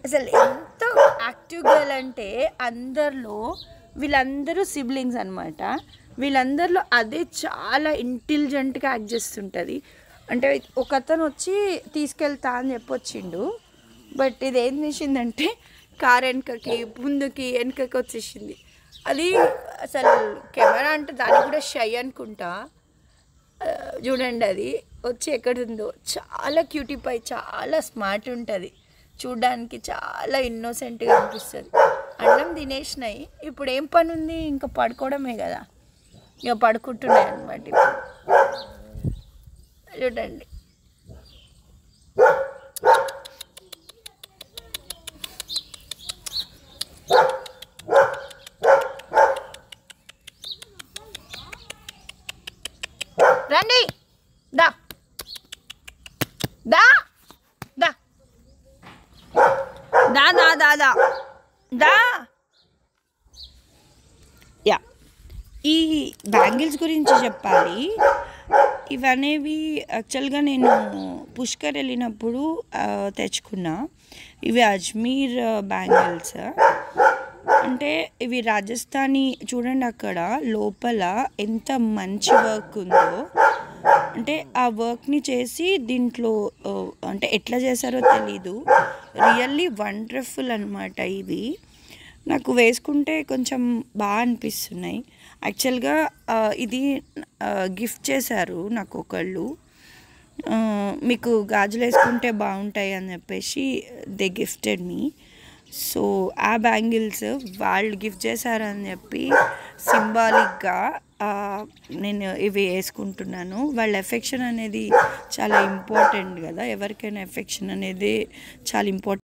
అసలు ఎంత active girl అంటే అందరిలో వీళ్ళందరూ సిబ్లింగ్స్ అనమాట. వీళ్ళందరిలో అదే చాలా ఇంటెలిజెంట్గా యాక్ట్ చేస్తుంటుంది. అంటే ఒక అతను వచ్చి తీసుకెళ్తా అని చెప్పొచ్చిండు, బట్ ఇది ఏం చేసిందంటే కార్ వెనకకి ముందుకి వెనకకి వచ్చేసింది. అది అసలు కెమెరా అంటే దాన్ని కూడా షై అనుకుంటా. చూడండి అది వచ్చి ఎక్కడుందో. చాలా క్యూటీ పై, చాలా స్మార్ట్ ఉంటుంది, చూడడానికి చాలా ఇన్నోసెంట్గా అనిపిస్తుంది. అన్నం తినేసినాయి, ఇప్పుడు ఏం పని ఉంది, ఇంకా పడుకోవడమే కదా. ఇక పడుకుంటున్నాయి అన్నమాట. చూడండి రండి, దా దా దా దా దా దా దా దా. యా, ఈ బ్యాంగిల్స్ గురించి చెప్పాలి. ఇవనేవి యాక్చువల్గా నేను పుష్కర్ వెళ్ళినప్పుడు తెచ్చుకున్నా. ఇవి అజ్మీర్ బ్యాంగిల్స్. అంటే ఇవి రాజస్థానీ. చూడండి అక్కడ లోపల ఎంత మంచి వర్క్ ఉందో. అంటే ఆ వర్క్ని చేసి దీంట్లో అంటే ఎట్లా చేశారో తెలీదు. రియల్లీ వండర్ఫుల్ అనమాట. ఇవి నాకు వేసుకుంటే కొంచెం బాగా అనిపిస్తున్నాయి. యాక్చువల్గా ఇది గిఫ్ట్ చేశారు నాకు ఒకళ్ళు. మీకు గాజులు వేసుకుంటే బాగుంటాయి అని చెప్పేసి దే గిఫ్టెడ్ మీ. సో ఆ బ్యాంగిల్స్ వాళ్ళు గిఫ్ట్ చేశారని చెప్పి సింబాలిక్గా నేను ఇవి వేసుకుంటున్నాను. వాళ్ళ ఎఫెక్షన్ అనేది చాలా ఇంపార్టెంట్ కదా, ఎవరికైనా ఎఫెక్షన్ అనేది చాలా ఇంపార్టెంట్.